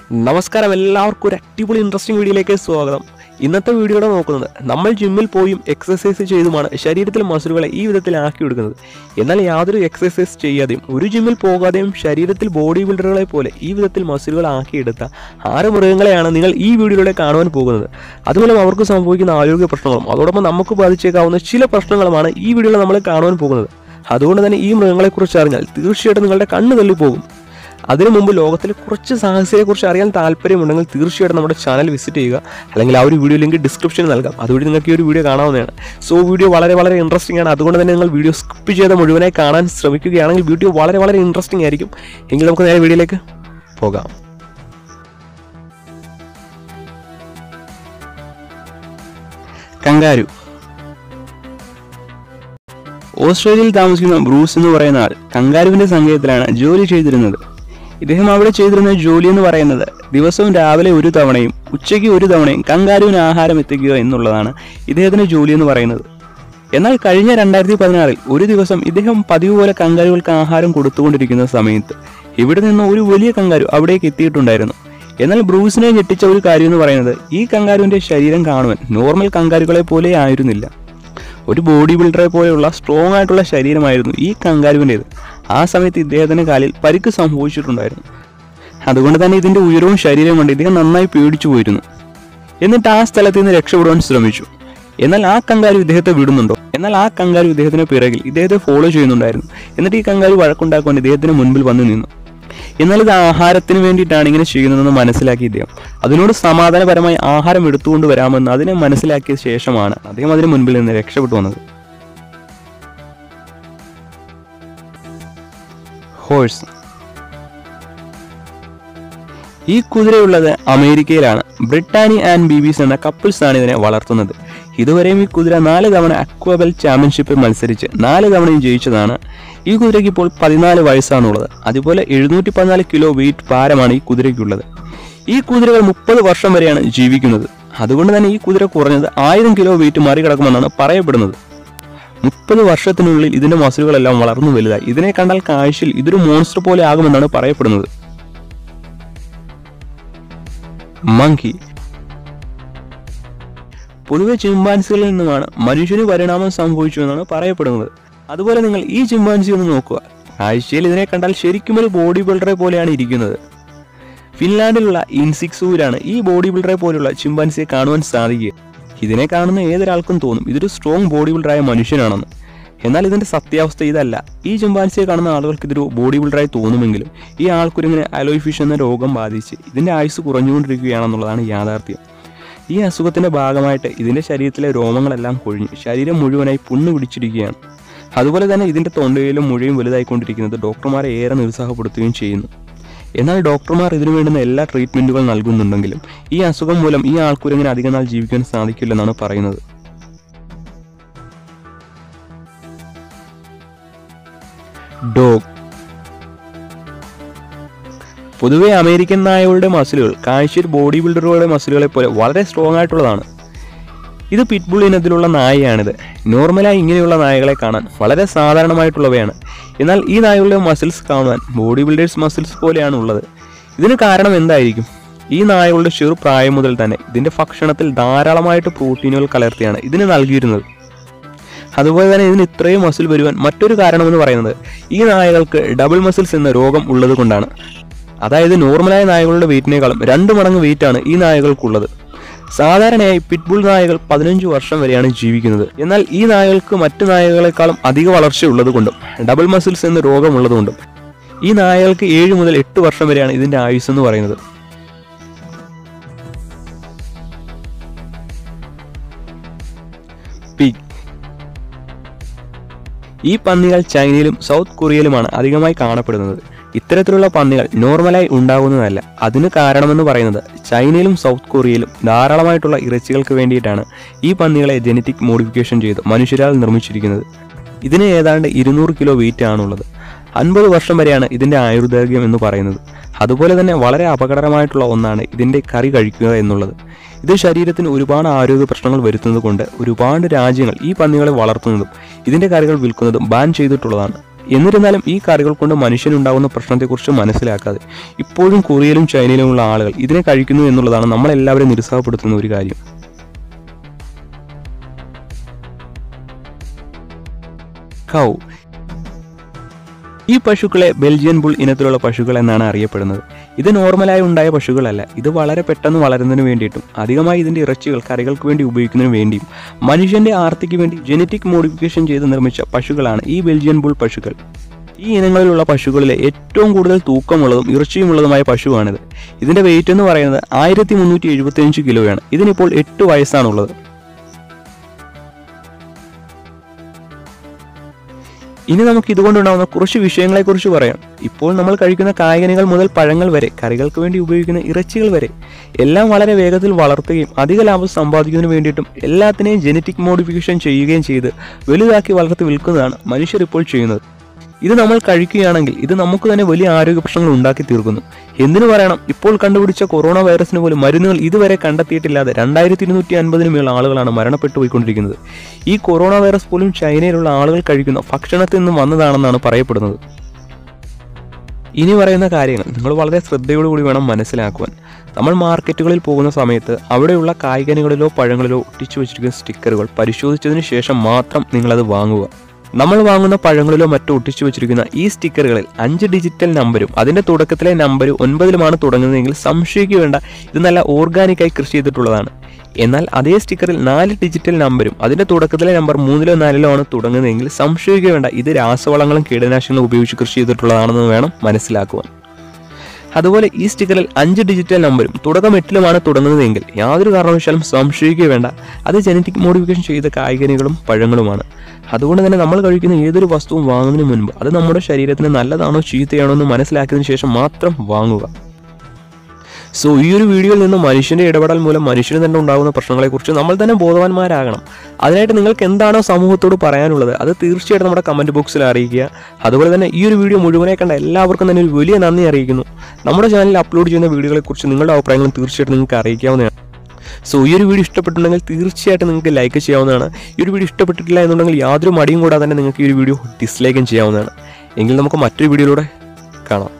നമസ്കാരം, എല്ലാവർക്കും ഒരു അടിപൊളി ഇൻട്രസ്റ്റിംഗ് വീഡിയോയിലേക്ക് സ്വാഗതം. ഇന്നത്തെ വീഡിയോയുടെ നോക്കുന്നത് നമ്മൾ ജിമ്മിൽ പോയും എക്സസൈസ് ചെയ്തുമാണ് ശരീരത്തിലെ മസിലുകളെ ഈ വിധത്തിലാക്കിയെടുക്കുന്നത്. എന്നാൽ യാതൊരു എക്സസൈസ് ചെയ്യാതെയും ഒരു ജിമ്മിൽ പോകാതെയും ശരീരത്തിൽ ബോഡി ബിൽഡറുകളെ പോലെ ഈ വിധത്തിൽ മസിലുകളാക്കിയെടുത്ത 6 മൃഗങ്ങളെയാണ് നിങ്ങൾ ഈ വീഡിയോയിലൂടെ കാണുവാൻ പോകുന്നത്. അതുമൂലം അവർക്ക് സംഭവിക്കുന്ന ആരോഗ്യ പ്രശ്നങ്ങളും അതോടൊപ്പം നമുക്ക് ബാധിച്ചേക്കാവുന്ന ചില പ്രശ്നങ്ങളുമാണ് ഈ വീഡിയോയിൽ നമ്മൾ കാണുവാൻ പോകുന്നത്. അതുകൊണ്ട് തന്നെ ഈ മൃഗങ്ങളെക്കുറിച്ച് അറിഞ്ഞാൽ തീർച്ചയായിട്ടും നിങ്ങളുടെ കണ്ണ് തള്ളിപ്പോകും. അതിനു മുമ്പ് ലോകത്തിലെ കുറച്ച് സാഹസികതയെക്കുറിച്ച് അറിയാൻ താല്പര്യമുണ്ടെങ്കിൽ തീർച്ചയായിട്ടും നമ്മുടെ ചാനൽ വിസിറ്റ് ചെയ്യുക. അല്ലെങ്കിൽ ആ ഒരു വീഡിയോ ലിങ്ക് ഡിസ്ക്രിപ്ഷനിൽ നൽകാം, അതുവഴി നിങ്ങൾക്ക് ഈ ഒരു വീഡിയോ കാണാവുന്നതാണ്. സോ വീഡിയോ വളരെ ഇൻട്രസ്റ്റിംഗ് ആണ്. അതുകൊണ്ട് തന്നെ നിങ്ങൾ വീഡിയോ സ്കിപ്പ് ചെയ്ത് മുഴുവനായി കാണാൻ ശ്രമിക്കുകയാണെങ്കിൽ വീഡിയോ വളരെ ഇൻട്രസ്റ്റിംഗ് ആയിരിക്കും. എങ്കിൽ നമുക്ക് നേരെ വീഡിയോയിലേക്ക് പോകാം. കങ്കാരു. ഓസ്ട്രേലിയയിൽ താമസിക്കുന്ന ബ്രൂസ് എന്ന് പറയുന്ന ആൾ കങ്കാരുവിന്റെ സങ്കേതത്തിലാണ് ജോലി ചെയ്തിരുന്നത്. ഇദ്ദേഹം അവിടെ ചെയ്തിരുന്ന ജോലി എന്ന് പറയുന്നത് ദിവസവും രാവിലെ 1 തവണയും ഉച്ചയ്ക്ക് 1 തവണയും കങ്കാരുവിന് ആഹാരം എത്തിക്കുക എന്നുള്ളതാണ് ഇദ്ദേഹത്തിന്റെ ജോലി എന്ന് പറയുന്നത്. എന്നാൽ കഴിഞ്ഞ 2016 ഒരു ദിവസം ഇദ്ദേഹം പതിവ് പോലെ കങ്കാരുകൾക്ക് ആഹാരം കൊടുത്തുകൊണ്ടിരിക്കുന്ന സമയത്ത് ഇവിടെ നിന്ന് ഒരു വലിയ കങ്കാരു അവിടേക്ക് എത്തിയിട്ടുണ്ടായിരുന്നു. എന്നാൽ ബ്രൂസിനെ ഞെട്ടിച്ച ഒരു കാര്യം എന്ന് പറയുന്നത് ഈ കങ്കാരുവിന്റെ ശരീരം കാണുവാൻ നോർമൽ കങ്കാരുകളെ പോലെ ആയിരുന്നില്ല. ഒരു ബോഡി ബിൽഡറെ പോലെയുള്ള സ്ട്രോങ് ആയിട്ടുള്ള ശരീരമായിരുന്നു ഈ കങ്കാരുവിൻ്റേത്. ആ സമയത്ത് ഇദ്ദേഹത്തിന് കാലിൽ പരിക്ക് സംഭവിച്ചിട്ടുണ്ടായിരുന്നു. അതുകൊണ്ട് തന്നെ ഇതിന്റെ ഉയരവും ശരീരവും കൊണ്ട് ഇദ്ദേഹം നന്നായി പേടിച്ചു പോയിരുന്നു. എന്നിട്ട് ആ സ്ഥലത്ത് നിന്ന് രക്ഷപ്പെടുവാൻ ശ്രമിച്ചു. എന്നാൽ ആ കങ്കാരു ഇദ്ദേഹത്തെ വിടുന്നുണ്ടോ? എന്നാൽ ആ കങ്കാരു ഇദ്ദേഹത്തിന് പിറകിൽ ഇദ്ദേഹത്തെ ഫോളോ ചെയ്യുന്നുണ്ടായിരുന്നു. എന്നിട്ട് ഈ കങ്കാരു വഴക്കുണ്ടാക്കുവാൻ ഇദ്ദേഹത്തിന് മുൻപിൽ വന്നു നിന്നു. എന്നാൽ ഇത് ആഹാരത്തിന് വേണ്ടിയിട്ടാണ് ഇങ്ങനെ ചെയ്യുന്നതെന്ന് മനസ്സിലാക്കി ഇദ്ദേഹം അതിനോട് സമാധാനപരമായി ആഹാരം എടുത്തുകൊണ്ട് വരാമെന്ന് അതിനെ മനസ്സിലാക്കിയ ശേഷമാണ് അദ്ദേഹം അതിന് മുൻപിൽ നിന്ന് രക്ഷപ്പെട്ടു വന്നത്. ഹോഴ്സ്. ഈ കുതിരയുള്ളത് അമേരിക്കയിലാണ്. ബ്രിട്ടാനി ആൻഡ് ബീബീസ് എന്ന കപ്പിൾസ് ആണ് ഇതിനെ വളർത്തുന്നത്. ഇതുവരെയും ഈ കുതിര 4 തവണ അക്വാബെൽ ചാമ്പ്യൻഷിപ്പിൽ മത്സരിച്ച് 4 തവണയും ജയിച്ചതാണ്. ഈ കുതിരയ്ക്ക് ഇപ്പോൾ 14 വയസ്സാണുള്ളത്. അതുപോലെ 714 കിലോ വെയിറ്റ് ഭാരമാണ് ഈ കുതിരയ്ക്കുള്ളത്. ഈ കുതിരകൾ 30 വർഷം വരെയാണ് ജീവിക്കുന്നത്. അതുകൊണ്ട് തന്നെ ഈ കുതിര കുറഞ്ഞത് 1000 കിലോ വെയിറ്റ് മറികടക്കുമെന്നാണ് പറയപ്പെടുന്നത്. 30 വർഷത്തിനുള്ളിൽ ഇതിന്റെ മസിലുകളെല്ലാം വളർന്നു വലുതായി. ഇതിനെ കണ്ടാൽ കാഴ്ചയിൽ ഇതൊരു മോൺസ്റ്റർ പോലെ ആകുമെന്നാണ് പറയപ്പെടുന്നത്. മങ്കി. പൊതുവെ ചിമ്പാൻസികളിൽ നിന്നുമാണ് മനുഷ്യന് പരിണാമം സംഭവിച്ചു എന്നാണ് പറയപ്പെടുന്നത്. അതുപോലെ നിങ്ങൾ ഈ ചിമ്പാൻസി ഒന്ന് നോക്കുക. കാഴ്ചയിൽ ഇതിനെ കണ്ടാൽ ശരിക്കും ഒരു ബോഡി ബിൽഡറെ പോലെയാണ് ഇരിക്കുന്നത്. ഫിൻലാൻഡിലുള്ള ഇൻസിക്സൂവിലാണ് ഈ ബോഡി ബിൽഡറെ പോലെയുള്ള ചിമ്പാൻസിയെ കാണുവാൻ സാധിക്കുക. ഇതിനെ കാണുന്ന ഏതൊരാൾക്കും തോന്നും ഇതൊരു സ്ട്രോങ് ബോഡി ബിൽഡറായ മനുഷ്യനാണെന്ന്. എന്നാൽ ഇതിന്റെ സത്യാവസ്ഥ ഇതല്ല. ഈ ചിമ്പാൻസിയെ കാണുന്ന ആളുകൾക്ക് ഇതൊരു ബോഡി ബിൽഡറായി തോന്നുമെങ്കിലും ഈ ആൾക്കുരിങ്ങനെ അലോയ് ഫിഷ് എന്ന രോഗം ബാധിച്ച് ഇതിന്റെ ആയുസ് കുറഞ്ഞുകൊണ്ടിരിക്കുകയാണെന്നുള്ളതാണ് യാഥാർത്ഥ്യം. ഈ അസുഖത്തിന്റെ ഭാഗമായിട്ട് ഇതിന്റെ ശരീരത്തിലെ രോമങ്ങളെല്ലാം കൊഴിഞ്ഞ് ശരീരം മുഴുവനായി പുണ്ണ് പിടിച്ചിരിക്കുകയാണ്. അതുപോലെ തന്നെ ഇതിന്റെ തൊണ്ടയിലും മുഴയും വലുതായിക്കൊണ്ടിരിക്കുന്നത് ഡോക്ടർമാരെ ഏറെ നിരുത്സാഹപ്പെടുത്തുകയും ചെയ്യുന്നു. എന്നാൽ ഡോക്ടർമാർ ഇതിനു വേണ്ടുന്ന എല്ലാ ട്രീറ്റ്മെന്റുകൾ നൽകുന്നുണ്ടെങ്കിലും ഈ അസുഖം മൂലം ഈ ആൾക്കുരങ്ങനെ അധികം നാൾ ജീവിക്കാൻ സാധിക്കില്ലെന്നാണ് പറയുന്നത്. ഡോഗ്. പൊതുവെ അമേരിക്കൻ നായകളുടെ മസിലുകൾ കാഴ്ചയിൽ ബോഡി ബിൽഡറുകളുടെ മസിലുകളെ പോലെ വളരെ സ്ട്രോങ് ആയിട്ടുള്ളതാണ്. ഇത് പിറ്റ്ബുൾ ഇനത്തിലുള്ള നായയാണിത്. നോർമലായി ഇങ്ങനെയുള്ള നായകളെ കാണാൻ വളരെ സാധാരണമായിട്ടുള്ളവയാണ്. എന്നാൽ ഈ നായകളുടെ മസിൽസ് കാണുവാൻ ബോഡി ബിൽഡേഴ്സ് മസിൽസ് പോലെയാണ് ഉള്ളത്. ഇതിന് കാരണം എന്തായിരിക്കും? ഈ നായകളുടെ ചെറുപ്രായം മുതൽ തന്നെ ഇതിന്റെ ഭക്ഷണത്തിൽ ധാരാളമായിട്ട് പ്രോട്ടീനുകൾ കലർത്തിയാണ് ഇതിന് നൽകിയിരുന്നത്. അതുപോലെ തന്നെ ഇതിന് ഇത്രയും മസിൽ വരുവാൻ മറ്റൊരു കാരണമെന്ന് പറയുന്നത് ഈ നായകൾക്ക് ഡബിൾ മസിൽസ് എന്ന രോഗം ഉള്ളത് കൊണ്ടാണ്. അതായത് നോർമലായ നായകളുടെ വെയിറ്റിനേക്കാളും 2 മടങ്ങ് വെയിറ്റാണ് ഈ നായകൾക്കുള്ളത്. സാധാരണയായി പിറ്റ്ബുൾ നായകൾ 15 വർഷം വരെയാണ് ജീവിക്കുന്നത്. എന്നാൽ ഈ നായകൾക്ക് മറ്റു നായകളെക്കാളും അധിക വളർച്ചയുള്ളത് കൊണ്ടും ഡബിൾ മസിൽസ് എന്ന രോഗമുള്ളതുകൊണ്ടും ഈ നായകൾക്ക് 7 മുതൽ 8 വർഷം വരെയാണ് ഇതിന്റെ ആയുസ് എന്ന് പറയുന്നത്. പിഗ്. ഈ പന്നികൾ ചൈനയിലും സൗത്ത് കൊറിയയിലുമാണ് അധികമായി കാണപ്പെടുന്നത്. ഇത്തരത്തിലുള്ള പന്നികൾ നോർമലായി ഉണ്ടാകുന്നതല്ല. അതിന് കാരണമെന്ന് പറയുന്നത് ചൈനയിലും സൗത്ത് കൊറിയയിലും ധാരാളമായിട്ടുള്ള ഇറച്ചികൾക്ക് വേണ്ടിയിട്ടാണ് ഈ പന്നികളെ ജനറ്റിക് മോഡിഫിക്കേഷൻ ചെയ്ത് മനുഷ്യരാൽ നിർമ്മിച്ചിരിക്കുന്നത്. ഇതിന് ഏതാണ്ട് 200 കിലോ വെയിറ്റ് ആണുള്ളത്. 50 വർഷം വരെയാണ് ഇതിന്റെ ആയുർദൈർഘ്യം എന്ന് പറയുന്നത്. അതുപോലെ തന്നെ വളരെ അപകടകരമായിട്ടുള്ള ഒന്നാണ് ഇതിന്റെ കറി കഴിക്കുക എന്നുള്ളത്. ഇത് ശരീരത്തിന് ഒരുപാട് ആരോഗ്യ പ്രശ്നങ്ങൾ വരുത്തുന്നത് കൊണ്ട് ഒരുപാട് രാജ്യങ്ങൾ ഈ പന്നികളെ വളർത്തുന്നതും ഇതിന്റെ കറികൾ വിൽക്കുന്നതും ബാൻ ചെയ്തിട്ടുള്ളതാണ്. എന്നിരുന്നാലും ഈ കറികൾ കൊണ്ട് മനുഷ്യനുണ്ടാകുന്ന പ്രശ്നത്തെക്കുറിച്ച് മനസ്സിലാക്കാതെ ഇപ്പോഴും കൊറിയയിലും ചൈനയിലുമുള്ള ആളുകൾ ഇതിനെ കഴിക്കുന്നു എന്നുള്ളതാണ് നമ്മളെല്ലാവരും നിരുത്സാഹപ്പെടുത്തുന്ന ഒരു കാര്യം. കൗ. ഈ പശുക്കളെ ബെൽജിയൻ ബുൾ ഇനത്തിലുള്ള പശുക്കൾ എന്നാണ് അറിയപ്പെടുന്നത്. ഇത് നോർമലായി ഉണ്ടായ പശുക്കളല്ല. ഇത് വളരെ പെട്ടെന്ന് വളരുന്നതിന് വേണ്ടിയിട്ടും അധികമായി ഇതിന്റെ ഇറച്ചികൾ കറികൾക്ക് വേണ്ടി ഉപയോഗിക്കുന്നതിന് വേണ്ടിയും മനുഷ്യന്റെ ആർത്തിക്ക് വേണ്ടി ജനറ്റിക് മോഡിഫിക്കേഷൻ ചെയ്ത് നിർമ്മിച്ച പശുക്കളാണ് ഈ ബെൽജിയൻ ബുൾ പശുക്കൾ. ഈ ഇനങ്ങളിലുള്ള പശുക്കളിലെ ഏറ്റവും കൂടുതൽ തൂക്കമുള്ളതും ഇറച്ചിയുമുള്ളതുമായ പശുവാണിത്. ഇതിന്റെ വെയിറ്റ് എന്ന് പറയുന്നത് 1375 കിലോയാണ്. ഇതിനിപ്പോൾ 8 വയസ്സാണുള്ളത്. ഇനി നമുക്ക് ഇതുകൊണ്ടുണ്ടാകുന്ന കുറച്ച് വിഷയങ്ങളെക്കുറിച്ച് പറയാം. ഇപ്പോൾ നമ്മൾ കഴിക്കുന്ന കായ്കനികൾ മുതൽ പഴങ്ങൾ വരെ, കറികൾക്ക് വേണ്ടി ഉപയോഗിക്കുന്ന ഇറച്ചികൾ വരെ എല്ലാം വളരെ വേഗത്തിൽ വളർത്തുകയും അധിക ലാഭം സമ്പാദിക്കുന്നതിന് വേണ്ടിയിട്ടും എല്ലാത്തിനെയും ജനറ്റിക് മോഡിഫിക്കേഷൻ ചെയ്യുകയും ചെയ്ത് വലുതാക്കി വളർത്തി വിൽക്കുന്നതാണ് മനുഷ്യർ ഇപ്പോൾ ചെയ്യുന്നത്. ഇത് നമ്മൾ കഴിക്കുകയാണെങ്കിൽ ഇത് നമുക്ക് തന്നെ വലിയ ആരോഗ്യ പ്രശ്നങ്ങൾ ഉണ്ടാക്കി തീർക്കുന്നു. എന്തിനു പറയണം, ഇപ്പോൾ കണ്ടുപിടിച്ച കൊറോണ വൈറസിന് പോലും മരുന്നുകൾ ഇതുവരെ കണ്ടെത്തിയിട്ടില്ലാതെ 2250 മേൽ ആളുകളാണ് മരണപ്പെട്ടു പോയിക്കൊണ്ടിരിക്കുന്നത്. ഈ കൊറോണ വൈറസ് പോലും ചൈനയിലുള്ള ആളുകൾ കഴിക്കുന്ന ഭക്ഷണത്തിൽ നിന്നും വന്നതാണെന്നാണ് പറയപ്പെടുന്നത്. ഇനി പറയുന്ന കാര്യങ്ങൾ നിങ്ങൾ വളരെ ശ്രദ്ധയോടുകൂടി വേണം മനസ്സിലാക്കുവാൻ. നമ്മൾ മാർക്കറ്റുകളിൽ പോകുന്ന സമയത്ത് അവിടെയുള്ള കായ്കനികളിലോ പഴങ്ങളിലോ ഒട്ടിച്ചു വെച്ചിരിക്കുന്ന സ്റ്റിക്കറുകൾ പരിശോധിച്ചതിന് ശേഷം മാത്രം നിങ്ങളത് വാങ്ങുക. നമ്മൾ വാങ്ങുന്ന പഴങ്ങളിലോ മറ്റോ ഒട്ടിച്ചു വെച്ചിരിക്കുന്ന ഈ സ്റ്റിക്കറുകളിൽ 5 ഡിജിറ്റൽ നമ്പരും അതിന്റെ തുടക്കത്തിലെ നമ്പർ 9-ലുമാണ് തുടങ്ങുന്നതെങ്കിൽ സംശയിക്കേണ്ട, ഇത് നല്ല ഓർഗാനിക്കായി കൃഷി ചെയ്തിട്ടുള്ളതാണ്. എന്നാൽ അതേ സ്റ്റിക്കറിൽ 4 ഡിജിറ്റൽ നമ്പരും അതിന്റെ തുടക്കത്തിലെ നമ്പർ 3-ലോ 4-ലോ ആണ് തുടങ്ങുന്നതെങ്കിൽ സംശയിക്കേണ്ട, ഇത് രാസവളങ്ങളും കീടനാശിനികളും ഉപയോഗിച്ച് കൃഷി ചെയ്തിട്ടുള്ളതാണെന്ന് വേണം മനസ്സിലാക്കുവാൻ. അതുപോലെ ഈ സ്റ്റിക്കറിൽ 5 ഡിജിറ്റൽ നമ്പരും തുടക്കം 8-ലുമാണ് തുടങ്ങുന്നതെങ്കിൽ യാതൊരു കാരണവശാലും സംശയിക്കുക വേണ്ട, അത് ജനറ്റിക് മോഡിഫിക്കേഷൻ ചെയ്ത കായ്കനികളും പഴങ്ങളുമാണ്. അതുകൊണ്ട് തന്നെ നമ്മൾ കഴിക്കുന്ന ഏതൊരു വസ്തുവും വാങ്ങുന്നതിന് മുൻപ് അത് നമ്മുടെ ശരീരത്തിന് നല്ലതാണോ ചീത്തയാണോ എന്ന് മനസ്സിലാക്കിയതിനു ശേഷം മാത്രം വാങ്ങുക. സോ ഈ ഒരു വീഡിയോയിൽ നിന്ന് മനുഷ്യന്റെ ഇടപെടൽ മൂലം മനുഷ്യന് തന്നെ ഉണ്ടാകുന്ന പ്രശ്നങ്ങളെക്കുറിച്ച് നമ്മൾ തന്നെ ബോധവാന്മാരാകണം. അതിനായിട്ട് നിങ്ങൾക്ക് എന്താണോ സമൂഹത്തോട് പറയാനുള്ളത് അത് തീർച്ചയായിട്ടും നമ്മുടെ കമന്റ് ബോക്സിൽ അറിയിക്കുക. അതുപോലെ തന്നെ ഈ ഒരു വീഡിയോ മുഴുവനായി കണ്ട എല്ലാവർക്കും തന്നെ ഒരു വലിയ നന്ദി അറിയിക്കുന്നു. നമ്മുടെ ചാനലിൽ അപ്ലോഡ് ചെയ്യുന്ന വീഡിയോകളെക്കുറിച്ച് നിങ്ങളുടെ അഭിപ്രായങ്ങളും തീർച്ചയായിട്ടും നിങ്ങൾക്ക് അറിയിക്കാവുന്നതാണ്. സോ ഈ ഒരു വീഡിയോ ഇഷ്ടപ്പെട്ടിട്ടുണ്ടെങ്കിൽ തീർച്ചയായിട്ടും നിങ്ങൾക്ക് ലൈക്ക് ചെയ്യാവുന്നതാണ്. ഈ ഒരു വീഡിയോ ഇഷ്ടപ്പെട്ടിട്ടില്ല എന്നുണ്ടെങ്കിൽ യാതൊരു മടിയും കൂടാതെ തന്നെ നിങ്ങൾക്ക് ഈ ഒരു വീഡിയോ ഡിസ്ലൈക്കും ചെയ്യാവുന്നതാണ്. എങ്കിൽ നമുക്ക് മറ്റൊരു വീഡിയോയിലൂടെ കാണാം.